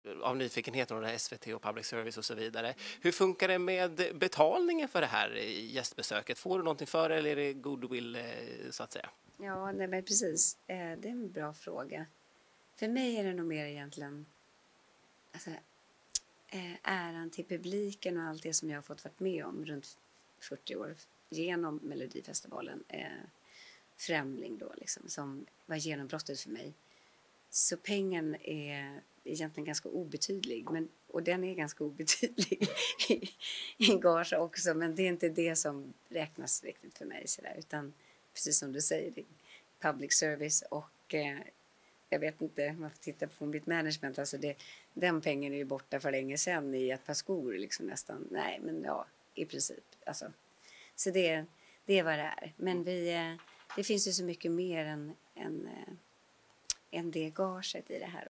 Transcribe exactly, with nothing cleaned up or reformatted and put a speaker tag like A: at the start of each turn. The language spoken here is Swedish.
A: av nyfikenheten och det här S V T och public service och så vidare. Hur funkar det med betalningen för det här gästbesöket? Får du någonting för det eller är det goodwill så att säga?
B: Ja, nej, men precis. Det är en bra fråga. För mig är det nog mer egentligen alltså, äran till publiken och allt det som jag har fått varit med om runt fyrtio år genom Melodifestivalen. Främling då liksom, som var genombrottet för mig. Så pengen är egentligen ganska obetydlig, men, och den är ganska obetydlig i, i gage också, men det är inte det som räknas riktigt för mig sådär, utan precis som du säger, det är public service och eh, jag vet inte, man får titta på mitt management, alltså det, den pengen är ju borta för länge sedan i ett par skor liksom nästan, nej men ja, i princip, alltså. Så det, det är vad det är, men vi, eh, det finns ju så mycket mer än, än, än det gaget i det här